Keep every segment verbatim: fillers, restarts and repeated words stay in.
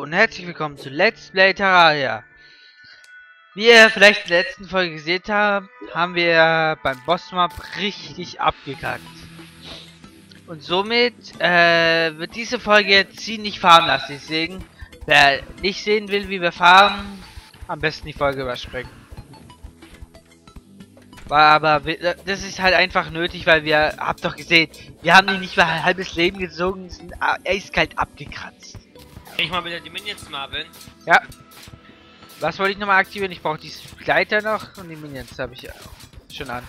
und herzlich willkommen zu Let's Play Terraria. Wie ihr vielleicht in der letzten Folge gesehen habt, haben wir beim Bossmap richtig abgekackt. Und somit äh, wird diese Folge jetzt ziemlich farmlastig. Deswegen, wer nicht sehen will, wie wir farmen, am besten die Folge überspringen. War aber, das ist halt einfach nötig, weil wir, habt doch gesehen, wir haben ihn nicht mal ein halbes Leben gezogen, sind eiskalt abgekratzt. Ich mal wieder die Minions Marvin. Ja. Was wollte ich nochmal aktivieren? Ich brauche die Gleiter noch und die Minions habe ich ja schon an.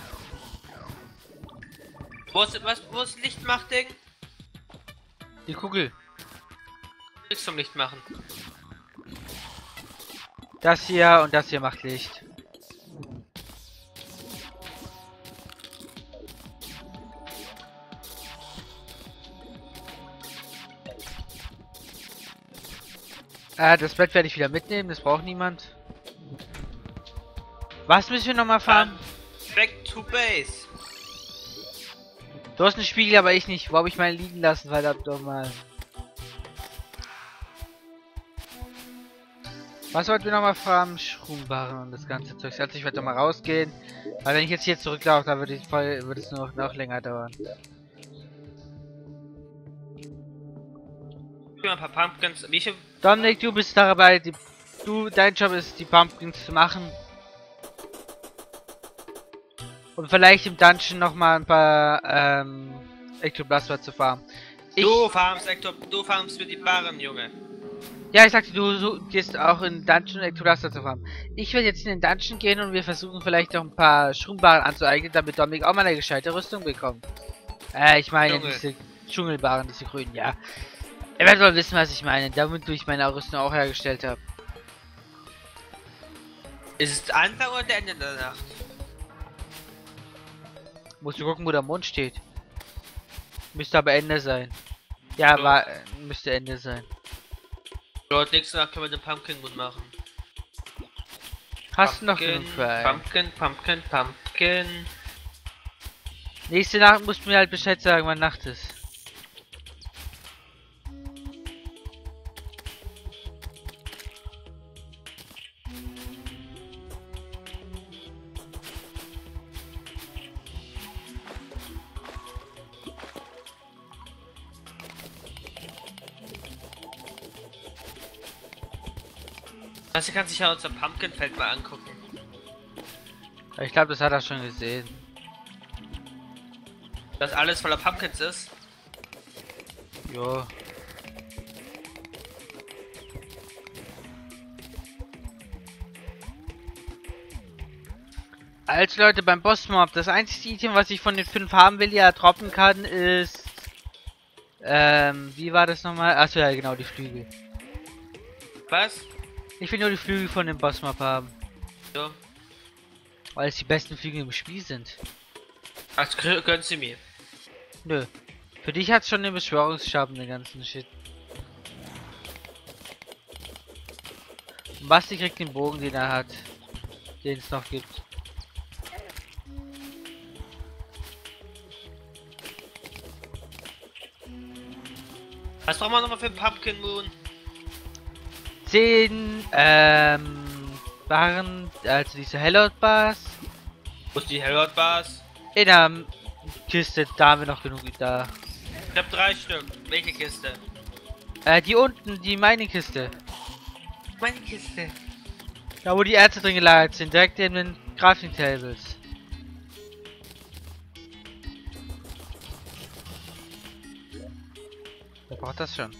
Wo ist was? Wo ist Lichtmach-Ding? Die Kugel. Nichts zum Licht machen. Das hier und das hier macht Licht. Äh, das Bett werde ich wieder mitnehmen, das braucht niemand. Was müssen wir nochmal fahren? Back to base. Du hast einen Spiegel, aber ich nicht. Wo habe ich meinen liegen lassen? Verdammt doch mal. Was wollten wir nochmal fahren? Schrumbaren und das ganze Zeug. Also ich werde doch mal rausgehen. Weil wenn ich jetzt hier zurücklaufe, dann wird, die voll, wird es noch, noch länger dauern. Ein paar Pumpkins. Wie viel? Dominik, du bist dabei. Die, du, dein Job ist, die Pumpkins zu machen. Und vielleicht im Dungeon noch mal ein paar ähm, Ektoplasma zu farmen. Ich, Du farmst Ektop, du farmst für die Barren, Junge. ja, ich sagte, du, du gehst auch in Dungeon Ektoplasma zu farmen. Ich werde jetzt in den Dungeon gehen und wir versuchen vielleicht noch ein paar Schrumbaren anzueignen, damit Dominik auch mal eine gescheite Rüstung bekommt. Äh, ich meine Junge. diese Dschungelbaren, diese grünen, ja. Ihr werdet wohl wissen, was ich meine, damit ich meine Rüstung auch hergestellt habe. Ist es Anfang oder der Ende der Nacht? Musst du gucken, wo der Mond steht. Müsste aber Ende sein. Ja, Ja. war, äh, müsste Ende sein. Dort nächste Nacht können wir den Pumpkin Moon machen. Hast du noch Pumpkin, genug für einen? Pumpkin, Pumpkin, Pumpkin. Nächste Nacht musst du mir halt Bescheid sagen, wann Nacht ist. Also kannst dich ja unser Pumpkinfeld mal angucken. Ich glaube, das hat er schon gesehen. Dass alles voller Pumpkins ist. Jo. Also Leute, beim Bossmob, das einzige Item, was ich von den fünf haben will, ja droppen kann, ist... Ähm, wie war das nochmal? Achso, ja genau, die Flügel. Was? Ich will nur die Flügel von dem Bossmob haben. So. Weil es die besten Flügel im Spiel sind. Ach, gönnen sie mir. Nö. Für dich hat's schon den Beschwörungsschaben, den ganzen Shit. Und Basti kriegt den Bogen, den er hat. Den es noch gibt. Was brauchen wir nochmal für einen Pumpkin Moon? zehn, ähm, waren, also diese Hellot Bars. Wo ist die Herald Bars? In der Kiste, da haben wir noch genug da. Ich hab drei Stück. Welche Kiste? Äh, die unten, die Mining-Kiste. Meine Kiste. Da wo die Erze drin gelagert sind, direkt in den Crafting Tables. Wer braucht das schon?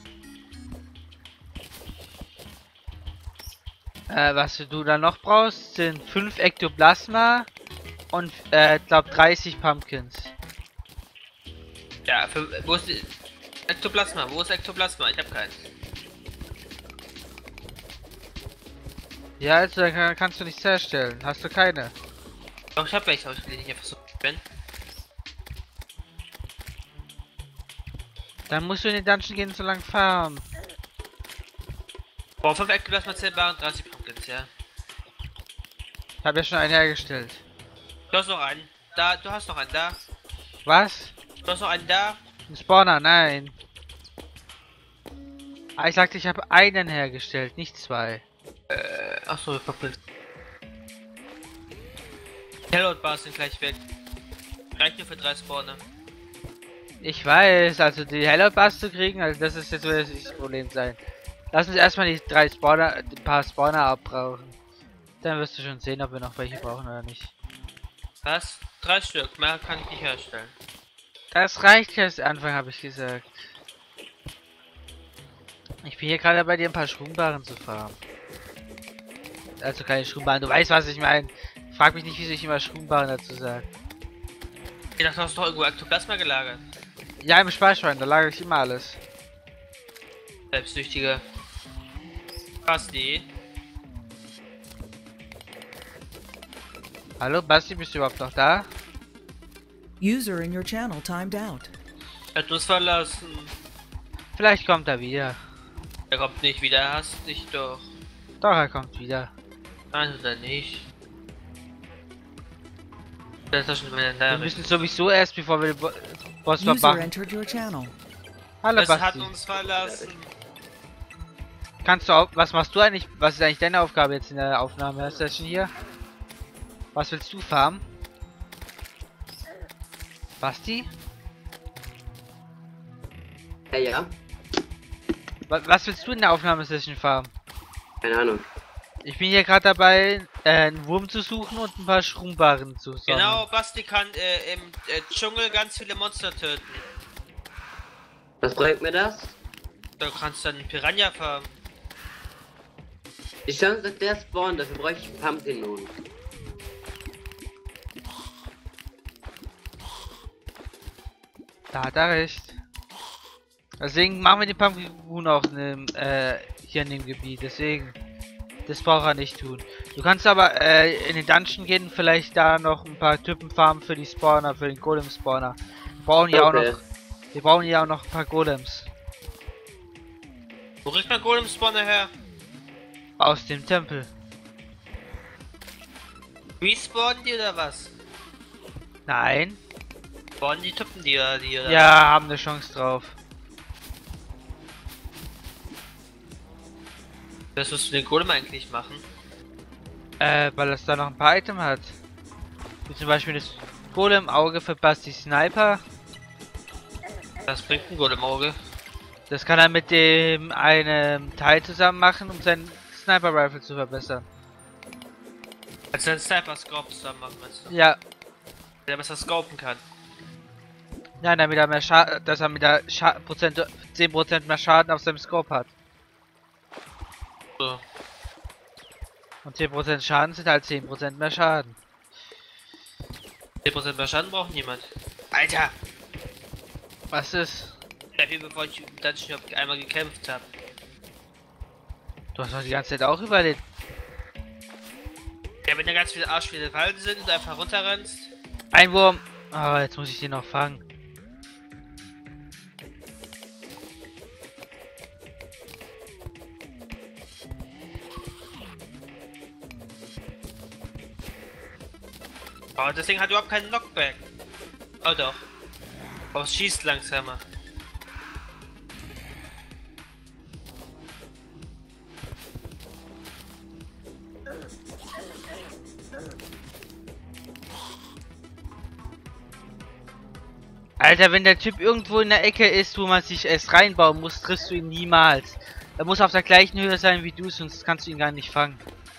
Äh, was du da noch brauchst, sind fünf Ektoplasma und äh, glaub dreißig Pumpkins. Ja, für, wo ist die Ektoplasma? Wo ist Ektoplasma? Ich hab keins. Ja, also dann kann, kannst du nichts herstellen. Hast du keine? Doch, ich hab welche, aber ich will nicht einfach so bin. Dann musst du in den Dungeon gehen, so lang farmen. Boah, fünf Ektoplasma, zehn Waren, dreißig Pumpkins, ja. Ich habe ja schon einen hergestellt. Du hast noch einen. Da, du hast noch einen da. Was? Du hast noch einen da. Ein Spawner, nein. Ah, ich sagte, ich habe einen hergestellt, nicht zwei. Äh, achso, verpasst. Hellot Bars sind gleich weg. Reicht nur für drei Spawner. Ich weiß, also die Hello Bass zu kriegen, also das ist jetzt wird nicht das Problem sein. Lass uns erstmal die drei Spawner, ein paar Spawner abbrauchen. Dann wirst du schon sehen, ob wir noch welche brauchen oder nicht. Was? Drei Stück, mehr kann ich nicht herstellen. Das reicht erst Anfang, habe ich gesagt. Ich bin hier gerade bei dir ein paar Schrumbaren zu farmen. Also keine Schrumbaren, du weißt, was ich meine. Frag mich nicht, wieso ich immer Schrumbaren dazu sage. Ich dachte, du hast doch irgendwo Ektoplasma gelagert. Ja, im Speicherschwein, da lagere ich immer alles. Selbstsüchtige. Basti. Hallo, Basti, bist du überhaupt noch da? User in your channel timed out. Er hat uns verlassen. Vielleicht kommt er wieder. Er kommt nicht wieder, er hasst dich doch. Doch, er kommt wieder. Nein, oder nicht. Das ist doch schon wieder Wir müssen sowieso erst, bevor wir den Bo Boss User verbacken. entered your channel. Hallo, Es hat Basti. uns verlassen. Kannst du auch, was machst du eigentlich? Was ist eigentlich deine Aufgabe jetzt in der Aufnahme-Session hier? Was willst du farmen? Basti? Ja, ja. Wa was willst du in der Aufnahmesession farmen? Keine Ahnung. Ich bin hier gerade dabei, äh, einen Wurm zu suchen und ein paar Schrumbaren zu sammeln. Genau, Basti kann äh, im äh, Dschungel ganz viele Monster töten. Was bringt mir das? Du kannst dann Piranha farmen. Die Chance, dass der spawnt, dafür bräuchte ich Pumpkin Moon. Da hat er recht. Deswegen machen wir den Pumpkin Moon auch ne, äh, hier in dem Gebiet. Deswegen. Das braucht er nicht tun. Du kannst aber äh, in den Dungeon gehen, vielleicht da noch ein paar Typen farmen für die Spawner, für den Golem Spawner. Wir brauchen ja Okay. auch noch. Wir brauchen ja auch noch ein paar Golems. Wo kriegt man Golem Spawner her? Aus dem Tempel. Respawnen die oder was? Nein. Spawnen die Typen die oder die oder? Ja, haben eine Chance drauf. Was musst du den Golem eigentlich machen? Äh, weil es da noch ein paar Items hat. Wie zum Beispiel das Golem Auge für Basti Sniper. Das bringt ein Golem Auge. Das kann er mit dem einem Teil zusammen machen, um seinen Sniper Rifle zu verbessern. Also einen Sniper Scope zusammen machen, meinst du? Ja, Der besser scopen kann. ja, damit er mehr Schaden, dass er mit der Scha Prozent, zehn Prozent mehr Schaden auf seinem Scope hat. So. Und zehn Prozent Schaden sind halt zehn Prozent mehr Schaden. zehn Prozent mehr Schaden braucht niemand. Alter! Was ist? Ja, wie bevor ich im Dungeon einmal gekämpft habe. Du hast doch die ganze Zeit auch überlebt. Ja, wenn da ganz viele arschviele Fallen sind und du einfach runterrennst. Ein Wurm. Ah, jetzt muss ich den noch fangen. Aber das Ding hat überhaupt keinen Knockback. Oh doch. Aber es schießt langsamer. Alter, wenn der Typ irgendwo in der Ecke ist, wo man sich erst reinbauen muss, triffst du ihn niemals. Er muss auf der gleichen Höhe sein wie du, sonst kannst du ihn gar nicht fangen.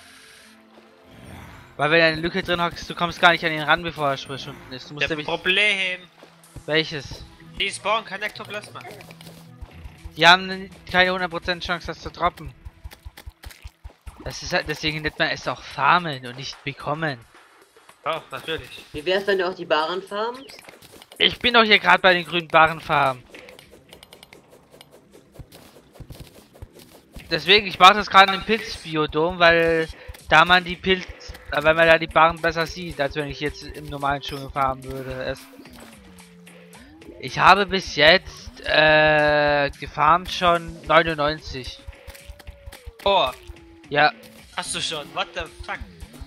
Weil wenn er eine Lücke drin hockst, du kommst gar nicht an ihn ran, bevor er frisch unten ist. Du musst Der nämlich... Problem. Welches? Die spawnen kein Ektoplasma. Die haben keine hundert Prozent Chance, das zu droppen. Das ist halt, deswegen nennt man es auch farmen und nicht bekommen. Oh, natürlich. Wie wär's, wenn du auch die Baren farmst? Ich bin doch hier gerade bei den grünen Barrenfarmen. Deswegen, ich mache das gerade im Pilzbiodom, weil da man die Pilz, äh, weil man da die Barren besser sieht, als wenn ich jetzt im normalen Dschungel farmen würde. Es ich habe bis jetzt äh, gefarmt schon neunundneunzig. Oh, Ja, hast du schon? What the fuck?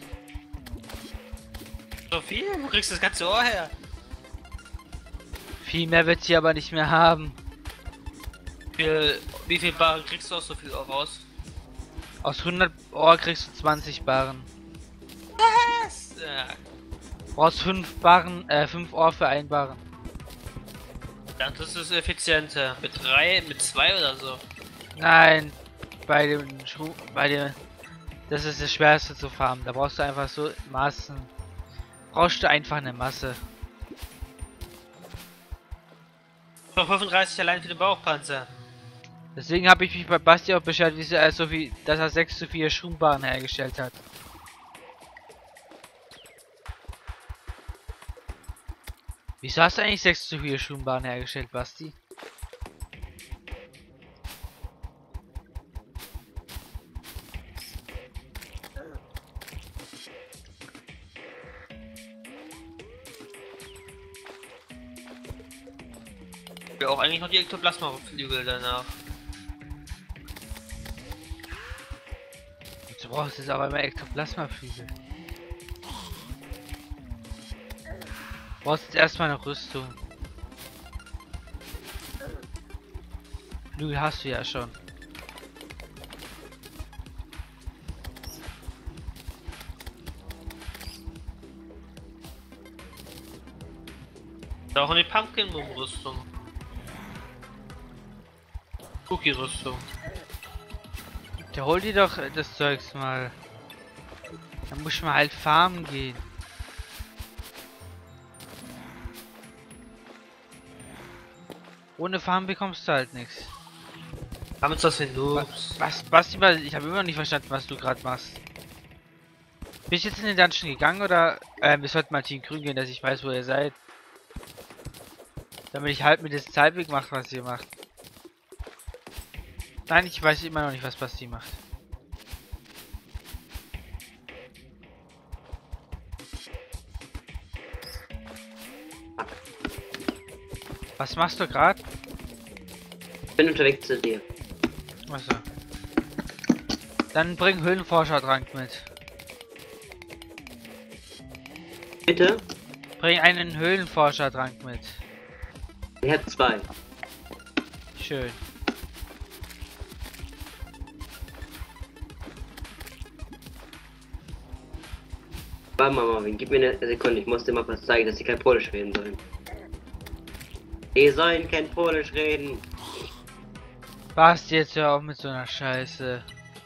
So viel? Wo kriegst du das ganze Ohr her? viel mehr wird sie aber nicht mehr haben. Wie viel, wie viel Bar kriegst du aus so viel Ohr raus? Aus hundert Ohr kriegst du zwanzig Barren. Was? Ja, Brauchst fünf Barren, äh, fünf Ohr für ein Barren. ja, das ist effizienter. Mit drei, mit zwei oder so. Nein, bei dem Schuh, bei dem, das ist das Schwerste zu farmen. Da brauchst du einfach so Massen. Brauchst du einfach eine Masse. Ich brauch fünfunddreißig allein für den Bauchpanzer. Deswegen habe ich mich bei Basti auch beschwert, wie er so viel, dass er sechs zu vier Schrumpfbarren hergestellt hat. Wieso hast du eigentlich sechs zu vier Schrumpfbarren hergestellt, Basti? Ich will auch eigentlich noch die Ektoplasma-Flügel danach. Du brauchst jetzt aber immer Ektoplasma-Flügel. Du brauchst jetzt erstmal eine Rüstung. Flügel hast du ja schon. Da auch eine Pumpkin-Rüstung. Cookie-Rüstung. Der hol dir doch das Zeugs mal. Dann muss man halt farmen gehen. Ohne Farmen bekommst du halt nichts. Haben uns das hin, Noobs. Was, Basti, was, ich habe immer noch nicht verstanden, was du gerade machst. Bist du jetzt in den Dungeon gegangen oder äh, wir sollten mal Team Grün gehen, dass ich weiß, wo ihr seid. Damit ich halt mit das Zeitweg mache, was ihr macht. Nein, ich weiß immer noch nicht, was Basti macht. Was machst du gerade? Bin unterwegs zu dir. Achso. Dann bring Höhlenforschertrank mit. Bitte? Bring einen Höhlenforschertrank mit. Ich hab zwei. Schön. Warte mal, Marvin, gib mir eine Sekunde, ich muss dir mal was zeigen, dass sie kein Polisch reden sollen. Die sollen kein Polisch reden. Basti, jetzt hör auf mit so einer Scheiße.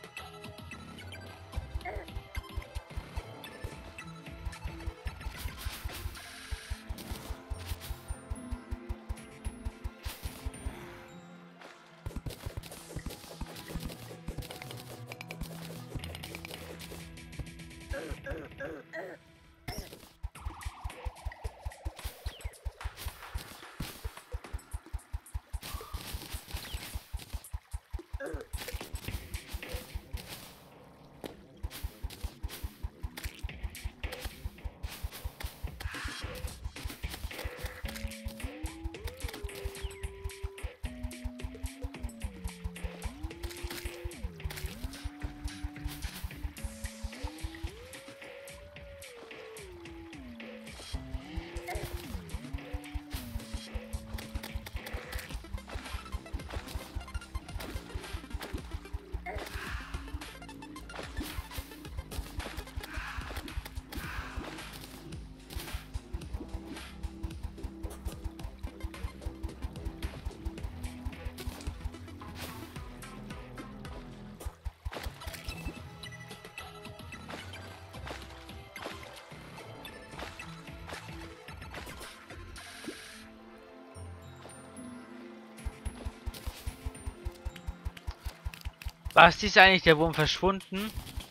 Basti, ist eigentlich der Wurm verschwunden?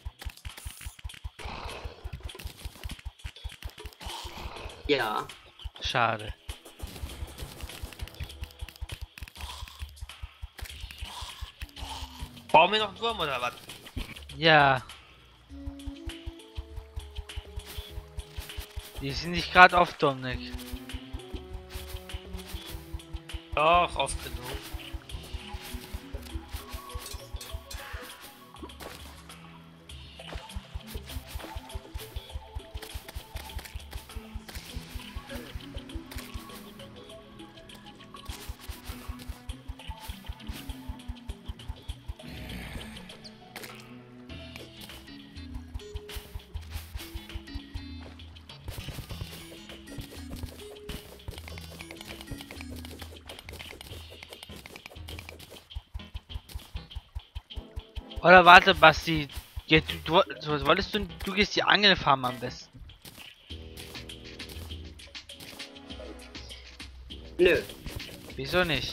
Ja. Schade. Brauchen wir noch einen Wurm oder was? Ja. Die sind nicht gerade auf Dominik. Doch, oft genug. Oder warte, Basti. Ja, du, du, was wolltest du? Du gehst die Angelfarm am besten. Nö. Wieso nicht?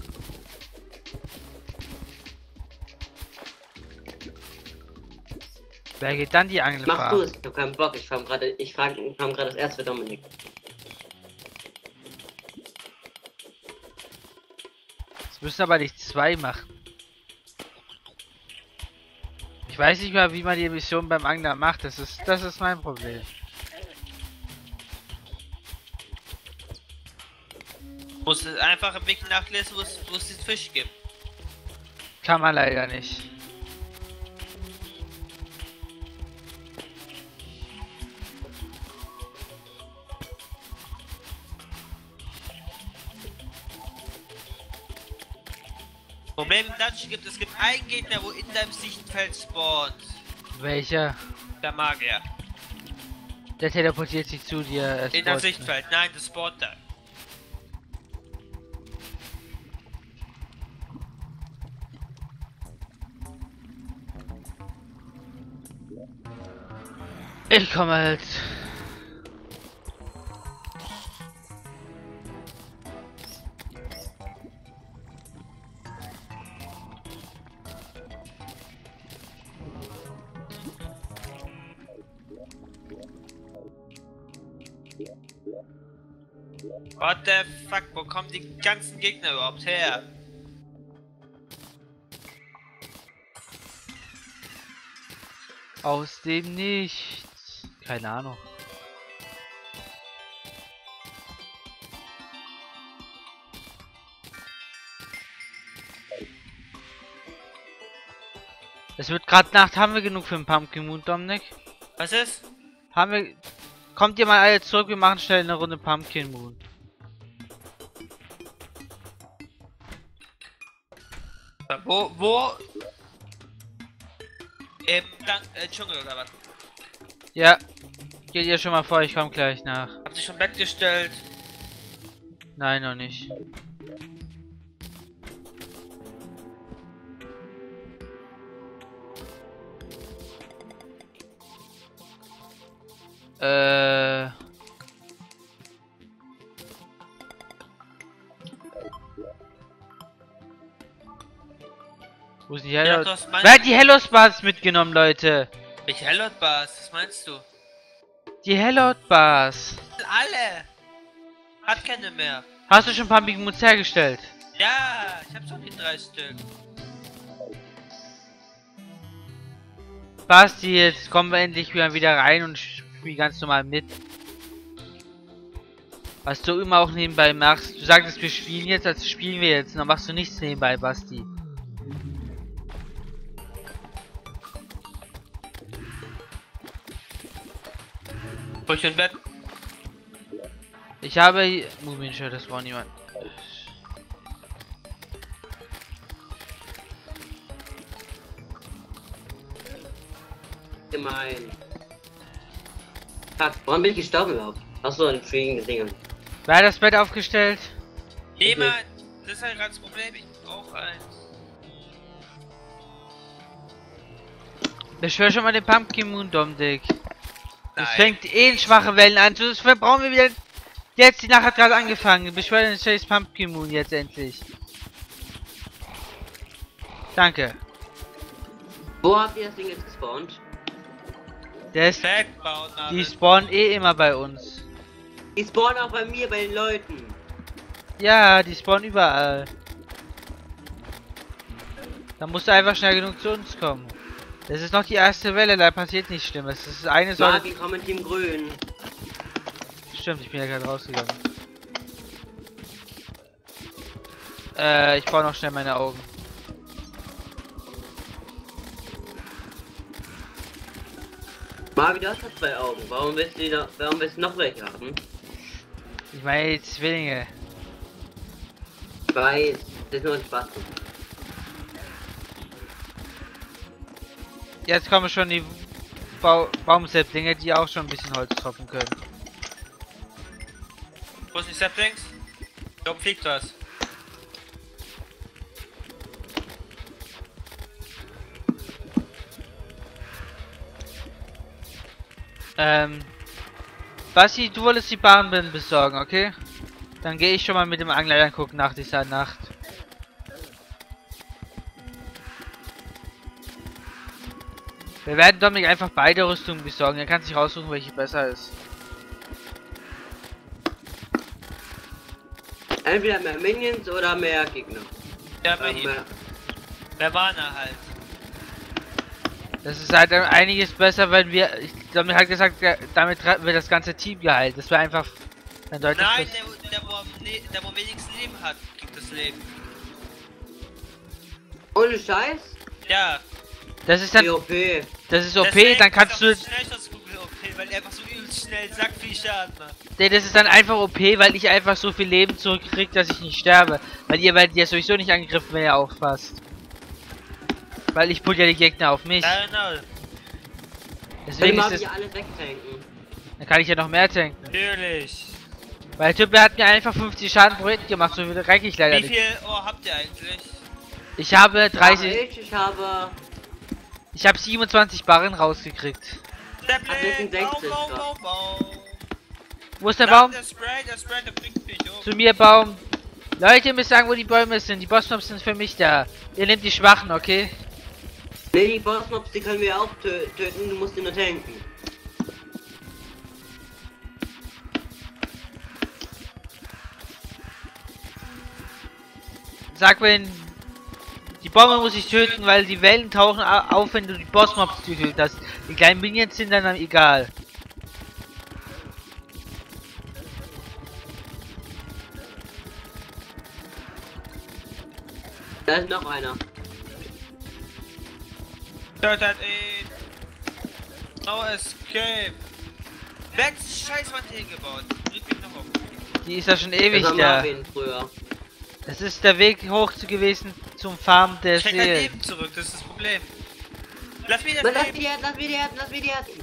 Wer geht dann die Angelfarm? Mach du es, ich hab keinen Bock, ich farm gerade, ich frage, ich farm gerade das erste für Dominik. Das müssen aber nicht zwei machen. Ich weiß nicht mal, wie man die Mission beim Angler macht. Das ist, das ist mein Problem. Muss es einfach im Weg nachlesen, wo es wo es den Fisch gibt. Kann man leider nicht. Problem im Dungeon gibt, es gibt einen Gegner, wo in deinem Sichtfeld spawnt. Welcher? Der Magier. Der teleportiert sich zu dir. er In deinem spawnt. Sichtfeld, nein, das spawnt da. Ich komme halt. What the fuck, wo kommen die ganzen Gegner überhaupt her? Aus dem Nichts. Keine Ahnung. Es wird gerade Nacht. Haben wir genug für den Pumpkin Moon, Dominik? Was ist? Haben wir... Kommt ihr mal alle zurück, wir machen schnell eine Runde Pumpkin Moon. Wo, wo? Im Dank, äh, Dschungel oder was? Ja. Geht ihr schon mal vor, ich komme gleich nach. Habt ihr schon weggestellt? Nein, noch nicht. Äh... Wo ist die Ja, Hello? du hast mein- Wer hat die Hello Bars mitgenommen, Leute? Welche Hellot Bars? Was meinst du? Die Hello Bars. Alle! Hat keine mehr. Hast du schon Pumpkin Moons hergestellt? Ja, ich hab schon die drei Stück. Basti, jetzt kommen wir endlich wieder wieder rein und spiel ganz normal mit. Was du immer auch nebenbei machst. Du sagtest, wir spielen jetzt, als spielen wir jetzt. Dann machst du nichts nebenbei, Basti. Ruhig im Bett. Ich habe hier... Muminschild, das war niemand. Gemein. Fuck, warum bin ich gestorben überhaupt? Achso, an fliegenden Dingen. Wer hat das Bett aufgestellt? Niemand! Das ist halt gerade das Problem, ich brauch eins. Beschwör schon mal den Pumpkin Moon, Domdick. Es Nein. fängt eh in schwache Wellen an. Das brauchen wir wieder... Jetzt, die Nacht hat gerade angefangen. Beschwör den Chase Pumpkin Moon jetzt endlich. Danke. Wo habt ihr das Ding jetzt gespawnt? Der ist... Wegbauen, Die Marvin. spawnen eh immer bei uns. Die spawnen auch bei mir, bei den Leuten. Ja, die spawnen überall. Da musst du einfach schnell genug zu uns kommen. Das ist noch die erste Welle, da passiert nichts Schlimmes. Das ist eine Säule. Marvin, komm in Team Grün. Stimmt, ich bin ja gerade rausgegangen. Äh, ich brauche noch schnell meine Augen. Marvin, du hast doch zwei Augen. Warum willst du, die noch, warum willst du noch welche haben? Ich meine Zwillinge. Ich weiß, das ist nur ein Spaß. Jetzt kommen schon die Bau Baumsäpplinge, die auch schon ein bisschen Holz tropfen können. Wo ist die Saplings? Da oben fliegt was. Ähm. Basti, du wolltest die Barren besorgen, okay? Dann gehe ich schon mal mit dem Angler angucken nach dieser Nacht. Wir werden Dominik einfach beide Rüstungen besorgen. Er kann sich raussuchen, welche besser ist. Entweder mehr Minions oder mehr Gegner. Ja, bei Ähm, ihm. mehr- Wer war er halt? Das ist halt einiges besser, weil wir... Ich, Dominik hat gesagt, der- damit wird das ganze Team geheilt. Das wäre einfach... Ein deutlich Nein, besser. der, der, wo am Le der wo am wenigsten Leben hat, kriegt das Leben. Ohne Scheiß? Ja. Das ist dann... Die O P. Das ist O P, Deswegen dann kannst du... ist auch schlecht aus Google O P, weil er einfach so übelst schnell sagt, viel Schaden macht. Nee, das ist dann einfach O P, weil ich einfach so viel Leben zurückkriege, dass ich nicht sterbe. Weil ihr werdet ja sowieso nicht angegriffen, wenn ihr aufpasst. Weil ich pull ja die Gegner auf mich. Ja, genau. Deswegen Dann ist mag das... ich alles wegtanken. Dann kann ich ja noch mehr tanken. Natürlich. Weil der Typ, der hat mir einfach fünfzig Schaden pro Hit gemacht, so viel reich ich leider Wie nicht. viel Ohr habt ihr eigentlich? Ich habe dreißig... Ich, ich habe... Ich habe siebenundzwanzig Barren rausgekriegt. Stepling, Baum, sechsundsechzig Baum, da. Baum, Baum. Wo ist der Da, Baum? Der Spray, der Spray, der bringt mich um. Zu mir, Baum. Leute, ihr müsst sagen, wo die Bäume sind. Die Bossmobs sind für mich da. Ihr nehmt die Schwachen, okay? Nee, die Bossmobs, die können wir auch tö töten, du musst die nur tanken. Sag, wenn... Die Bäume muss ich töten, weil die Wellen tauchen au- auf, wenn du die Bossmobs getötet hast. Die kleinen Minions sind dann, dann egal. Da ist noch einer. Tötet ihn. No escape. Wer hat die Scheißwand hier gebaut? Bringt mich noch um. Die ist ja schon Das ewig war da. Marvin früher. Das ist der Weg hoch zu gewesen zum Farm der Ich krieg mein Seelen. Leben zurück, das ist das Problem. Lass mich das Lass Leben. mich die Herzen, lass mich die Herzen, lass mich die Herzen.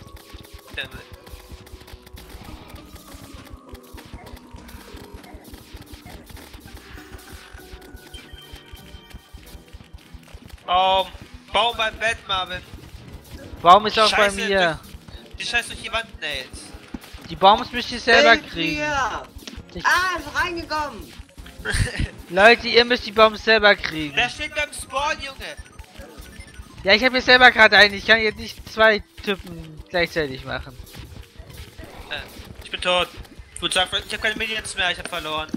Baum. Baum beim Bett, Marvin. Baum ist auch bei Scheiße, mir. Die Scheiße durch die Wand nails. Die Baums müsst ihr selber Hilf kriegen. mir! Ich- Ah, ist reingekommen! Leute, ihr müsst die Baums selber kriegen. Der steht beim Spawn, Junge. Ja, ich habe mir selber gerade einen. Ich kann jetzt nicht zwei Typen gleichzeitig machen. Äh, ich bin tot. Gut, sag, ich habe keine Minions mehr, ich habe verloren.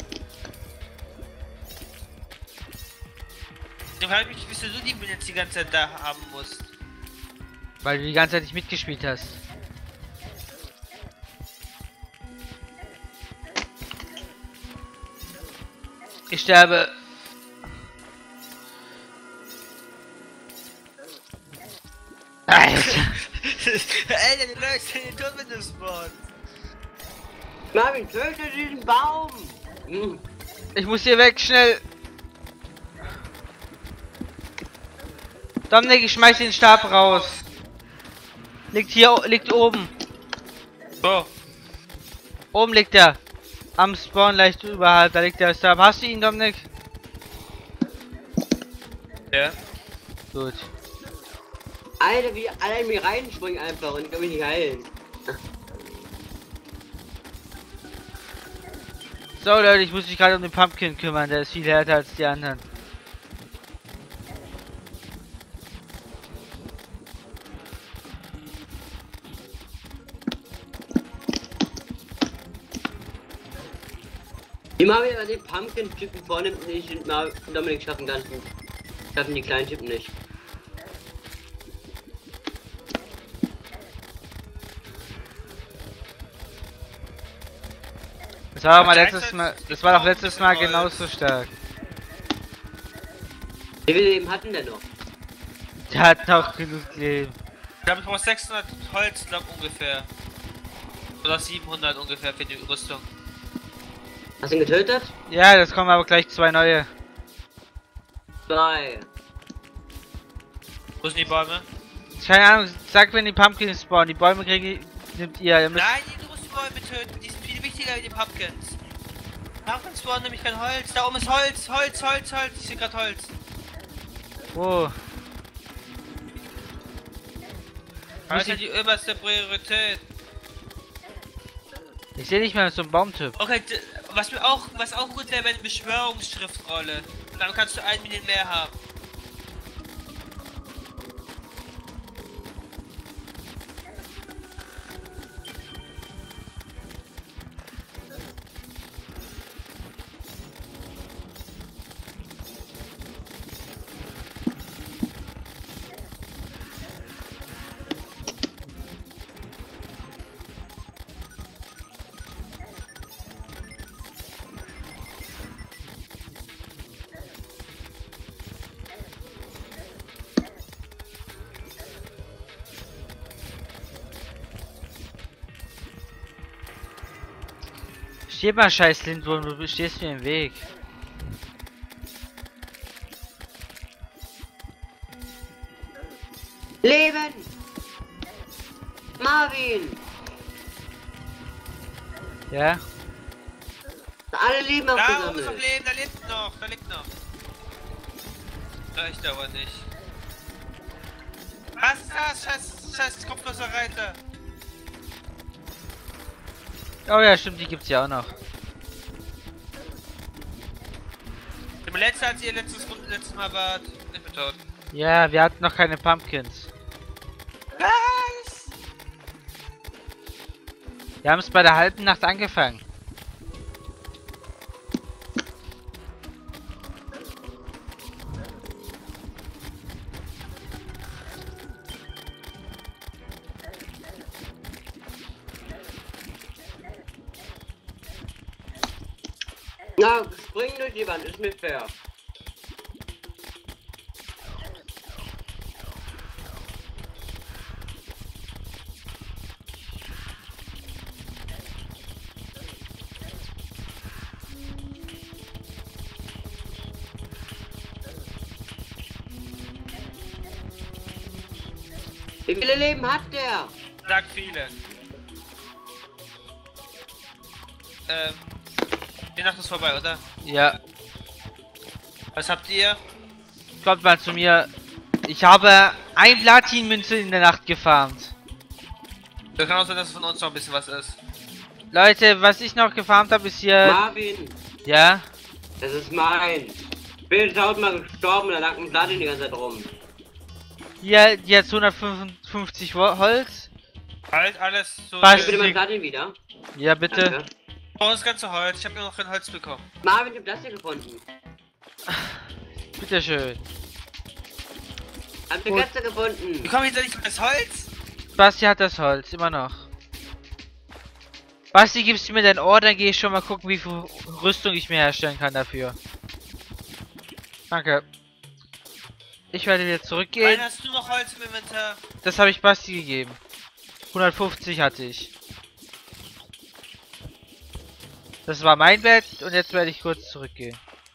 Ich frage mich, wieso du die Minions die ganze Zeit da haben musst. Weil du die ganze Zeit nicht mitgespielt hast. Ich sterbe. Alter. Alter, die Leute sind in den Tod, wenn du spawnst. Marvin, töte diesen Baum! Hm. Ich muss hier weg, schnell. Dominik, ich schmeiß den Stab raus. Liegt hier, liegt oben. Oh, Oben liegt er. Am Spawn leicht überhalb, da liegt der Stab. Hast du ihn, Dominik? ja. Gut. Alter, wie alle in mir reinspringen einfach und ich kann mich nicht heilen. So Leute, ich muss mich gerade um den Pumpkin kümmern, der ist viel härter als die anderen. Wie machen wir den Pumpkin-Typen vornimmt, den ich und Mar- Dominik schaffen kann. Schaffen die kleinen Typen nicht. Das war doch mal Gleichzeitig letztes Mal, ist das war doch die letztes Baum Mal voll. genauso stark. Wie viele Leben hatten der noch? Der hat noch genug Leben. Ich glaube, ich brauche sechshundert Holz, glaub ungefähr. Oder siebenhundert ungefähr für die Rüstung. Hast du ihn getötet? Ja, das kommen aber gleich zwei neue. Zwei. Wo sind die Bäume? Keine Ahnung, sag, wenn die Pumpkins spawnen, die Bäume kriege nimmt ihr. Ihr müsst Nein, du musst die Bäume töten, die sind viel wichtiger wie die Pumpkins. Pumpkins spawnen nämlich kein Holz. Da oben ist Holz, Holz, Holz, Holz. Ich sehe gerade Holz. wo? Das muss ist ja ich... die oberste Priorität. Ich sehe nicht mehr so einen Baumtyp. Okay, d- was mir auch, was auch gut wäre, wäre eine Beschwörungsschriftrolle. Dann kannst du ein Million mehr haben. Steh mal, scheiß Lindwurm, du stehst mir im Weg. Leben! Marvin! Ja? Alle Leben Da oben ist noch aufgesammelt. Leben, da lebt noch, da liegt noch. Reicht aber nicht. Was ist das? Scheiß, scheiß kopfloser Reiter. Oh ja, stimmt, die gibt's ja auch noch. Der letzte, als ihr letztes, letztes Mal wart, ich bin tot. Ja, wir hatten noch keine Pumpkins. Was? Wir haben es bei der halben Nacht angefangen. Na, spring durch die Wand, ist mir fair. Wie viele Leben hat der? Sag viele. Ähm. Die Nacht ist vorbei, oder? Ja, Was habt ihr? kommt mal zu mir. Ich habe ein Platin-Münze in der Nacht gefarmt. Das kann auch sein, dass von uns noch ein bisschen was ist. Leute, was ich noch gefarmt habe, ist hier... Marvin, Ja? das ist mein. Ich bin tausendmal gestorben und da lag ein Platin die ganze Zeit rum. Hier jetzt hundertfünfzig Wo- Holz. Halt alles so. Was? Ich bitte mein Platin wieder. Ja, bitte. Danke. Oh, das ganze Holz. Ich habe noch kein Holz bekommen. Marvin, ich hab das hier gefunden. Bitte schön. Hab die Gut. Katze gefunden. Wie komme ich jetzt nicht das Holz? Basti hat das Holz, immer noch. Basti, gibst du mir dein Ohr, dann gehe ich schon mal gucken, wie viel Rüstung ich mir herstellen kann dafür. Danke. Ich werde wieder zurückgehen. Nein, hast du noch Holz im Inventar? Das habe ich Basti gegeben. hundertfünfzig hatte ich. Das war mein Bett und jetzt werde ich kurz zurückgehen.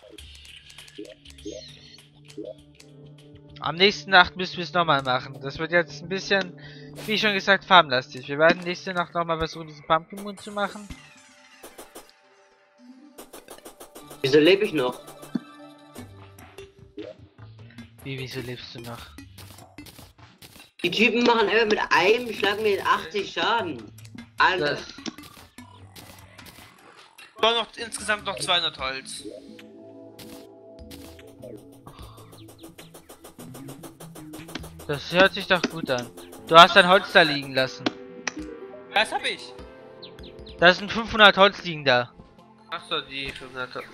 Am nächsten Nacht müssen wir es nochmal machen. Das wird jetzt ein bisschen, wie schon gesagt, farmlastig. Wir werden nächste Nacht nochmal versuchen, diesen Pumpkin Moon zu machen. Wieso lebe ich noch? Wie, wieso lebst du noch? Die Typen machen einfach mit einem Schlag mit achtzig Schaden. Alter. Das, Ich brauche noch insgesamt noch zweihundert Holz. das hört sich doch gut an. Du hast dein Holz da liegen lassen. Was hab ich? Da sind fünfhundert Holz liegen da. Achso, die fünfhundert Holz.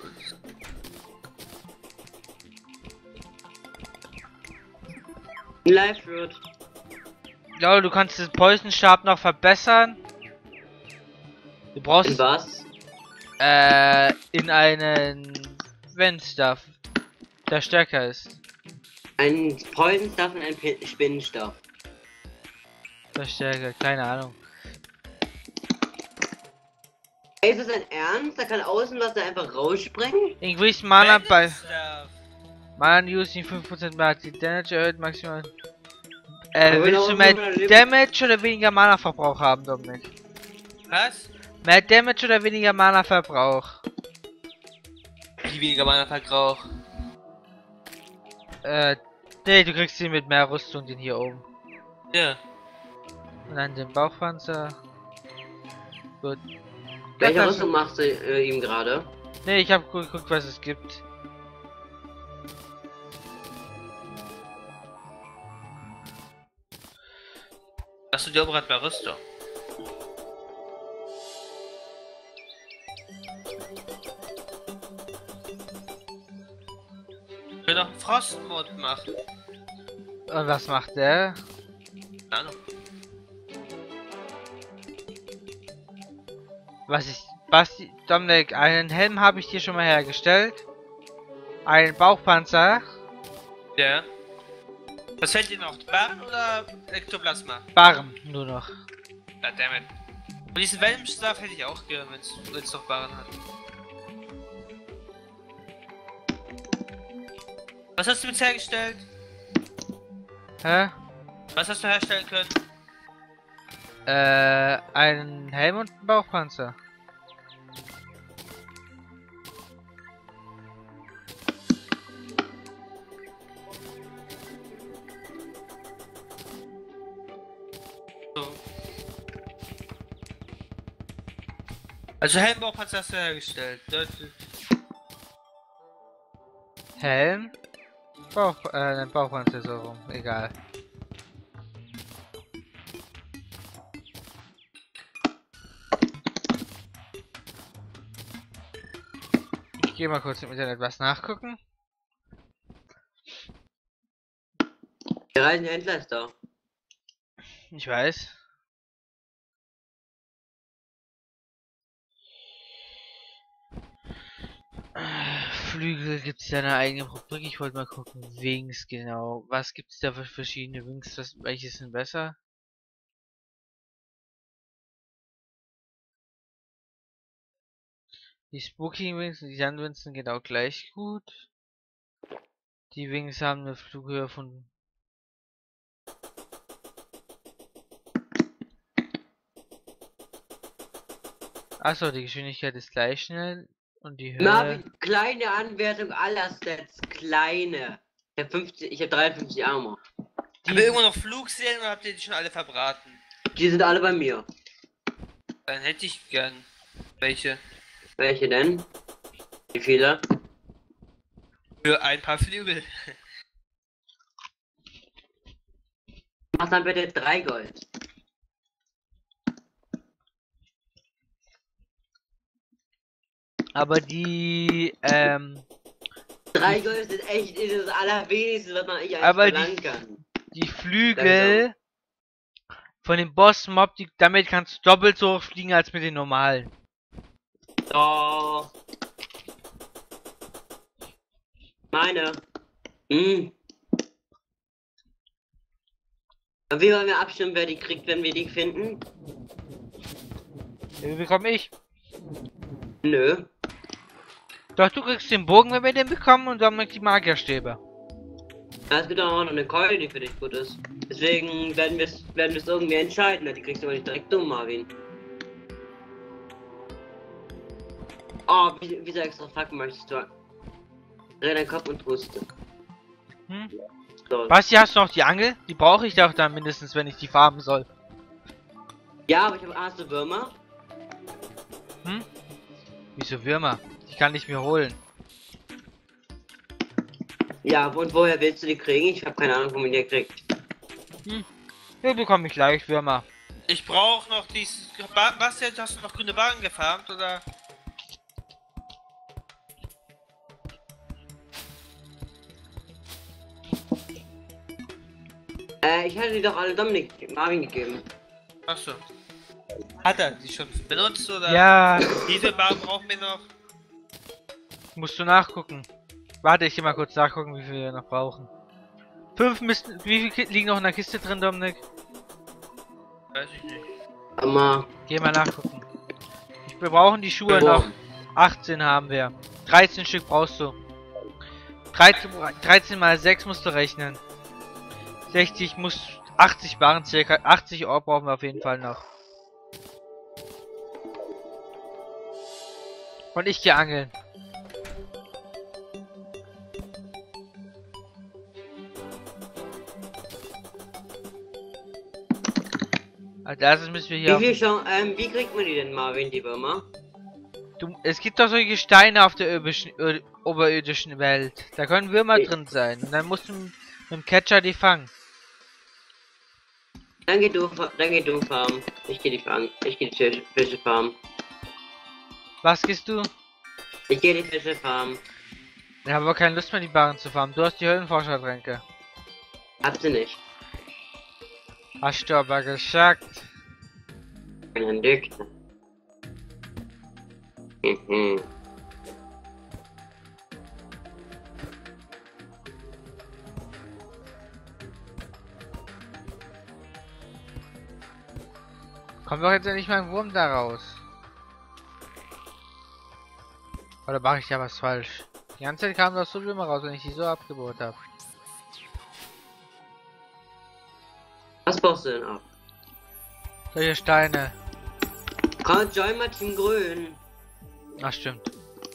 Live wird. Ja, du kannst den Poison-Stab noch verbessern. Du In brauchst was? äh in einen Wenn-Stuff, der stärker ist. Ein Poison-Stuff und ein P- Spinnenstoff. Der stärker, keine Ahnung. Ey, ist das ein Ernst? Da kann Außenwasser einfach rausspringen? Increase Mana bei Stuff. Mana using fünf Prozent Magic Damage erhöht maximal. Äh, Aber willst genau du mehr so Leben- Damage oder weniger Mana-Verbrauch haben, Dominik? Was? Mehr Damage oder weniger Mana-Verbrauch? Wie weniger meiner Verbrauch. Äh, nee, du kriegst sie mit mehr Rüstung, den hier oben. Ja. Und dann den Bauchpanzer. Gut. Welche Das- Rüstung machst du äh, ihm gerade? Ne, ich habe geguckt, was es gibt. Hast du die Oberrad bei Rüstung? Ich will noch einen Frostmod machen. Und was macht der? Keine Ahnung. Was ich... Basti, Dominik, einen Helm habe ich dir schon mal hergestellt. Einen Bauchpanzer. Ja. Was fällt dir noch? Barren oder Ektoplasma? Barren nur noch. Goddammit. Und diesen Wellenstaff hätte ich auch gerne, wenn es noch Barren hat. Was hast du jetzt hergestellt? Hä? Was hast du herstellen können? Äh, einen Helm und einen Bauchpanzer. So. Also Helmbauchpanzer hast du hergestellt. Das Helm? Bauch, äh, Bauchpanzer so rum. Egal. Ich gehe mal kurz im Internet was nachgucken. Der Reisenhändler ist da. Ich weiß. Flügel gibt's ja eine eigene Rubrik. Ich wollte mal gucken. Wings, genau. Was gibt's da für verschiedene Wings? Was, welche sind besser? Die Spooky Wings und die Sandwings sind genau gleich gut. Die Wings haben eine Flughöhe von... Achso, die Geschwindigkeit ist gleich schnell. Und die Höhe... Marvin, kleine Anwertung aller Stats. Kleine. Ich hab fünfzig, ich hab dreiundfünfzig Armor. Haben wir irgendwo noch Flugseelen oder habt ihr die schon alle verbraten? Die sind alle bei mir. Dann hätte ich gern welche. Welche denn? Wie viele? Für ein paar Flügel. Mach dann bitte drei Gold. Aber die, ähm... Drei Gold sind echt das allerwenigste, was man eigentlich Aber verlangen die- kann. Die Flügel von dem Boss-Mob, die, damit kannst du doppelt so hoch fliegen als mit den normalen. Oh. Meine. Hm. Und wie wollen wir abstimmen, wer die kriegt, wenn wir die finden? Den bekomme ich. Nö. Doch, du kriegst den Bogen, wenn wir den bekommen, und dann die Magierstäbe. Es gibt auch noch eine Keule, die für dich gut ist. Deswegen werden wir es werden wir's irgendwie entscheiden. Die kriegst du aber nicht direkt um, Marvin. Oh, wie, wieso extra Fuck möchtest du? Dreh deinen Kopf und huste. Hm? So. Basti, hast du noch die Angel? Die brauche ich doch dann mindestens, wenn ich die farben soll. Ja, aber ich habe hast du Würmer? Hm? Wieso Würmer? Die kann ich mir holen. Ja, und woher willst du die kriegen? Ich habe keine Ahnung, wo man die kriegt. Hm. Die bekomme ich gleich, Würmer. Ich brauche noch dieses... Ba was jetzt? Hast du noch grüne Wagen gefarmt, oder? Äh, ich hatte die doch alle Dominik Marvin gegeben. Achso. Hat er die schon benutzt, oder? Ja, Diese Wagen brauchen wir noch. musst du nachgucken. Warte, ich geh mal kurz nachgucken, wie viel wir noch brauchen. Fünf müssten... Wie viel liegen noch in der Kiste drin, Dominik? Weiß ich nicht. Aber Geh mal nachgucken. Ich, wir brauchen die Schuhe noch. achtzehn haben wir. dreizehn Stück brauchst du. dreizehn, dreizehn mal sechs musst du rechnen. sechzig muss... achtzig waren circa. achtzig Euro brauchen wir auf jeden Fall noch. Und ich gehe angeln. Als erstes müssen wir hier Wie auf, viel schon, ähm, wie kriegt man die denn, Marvin, die Würmer? du, es gibt doch solche Steine auf der oberirdisch- ö- oberirdischen Welt. Da können Würmer Ich- drin sein. Und dann musst du mit dem Catcher die fangen. Dann geh du, fa- dann geh du farmen. Ich geh die fangen. Ich geh die Fische, Fische farmen. Was gehst du? Ich geh die Fische farmen. Ich habe aber keine Lust mehr, die Barren zu farmen. Du hast die Höhlenforschertränke. Hab sie nicht. Hast du aber gesagt. Ein Glück. Mhm. Kommt doch jetzt endlich mal ein Wurm da raus. Oder mache ich ja was falsch? Die ganze Zeit kamen doch so Würmer raus, wenn ich die so abgebohrt habe. Was brauchst du denn ab? Solche Steine. Komm, join mal Team Grün. Ach, stimmt.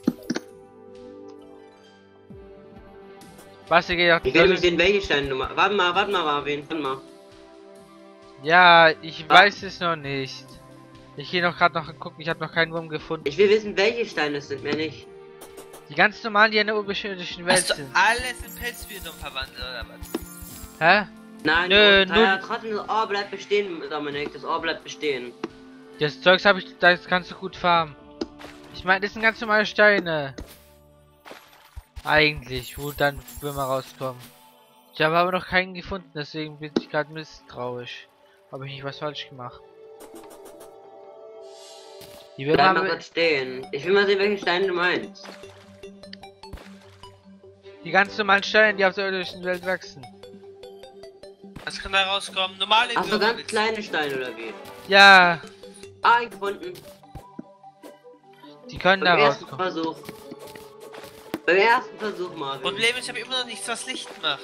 Was, ihr geht doch... Ich will nicht sehen, welche Steine du mal. Warte mal, warte mal, Marvin. Warte mal. Ja, ich Ah. weiß es noch nicht. Ich gehe noch gerade noch gucken, ich habe noch keinen Wurm gefunden. Ich will wissen, welche Steine es sind, mehr nicht. Die ganz normalen, die in der oberirdischen Welt Hast du sind. alles in Pilzbildung verwandelt oder was? Hä? Nein, Nö, du, nur- ja, trotzdem, das Ohr bleibt bestehen, Dominik. Das Ohr bleibt bestehen. Das Zeugs habe ich, das kannst du gut farmen. Ich meine, das sind ganz normale Steine. Eigentlich, wo dann Würmer rauskommen. Ich habe aber noch keinen gefunden, deswegen bin ich gerade misstrauisch. Habe ich nicht was falsch gemacht. Die Würmer Bleib mal haben, kurz stehen. Ich will mal sehen, welche Steine du meinst. die ganz normalen Steine, die auf der irdischen Welt wachsen. Was kann da rauskommen? Normale Ach so, Würmer ganz willst- kleine Steine oder wie? Ja, Ah, einen gefunden. die können Beim da ersten rauskommen. Versuch. Beim ersten Versuch, Marvin. Problem ist, ich habe immer noch nichts, was Licht macht.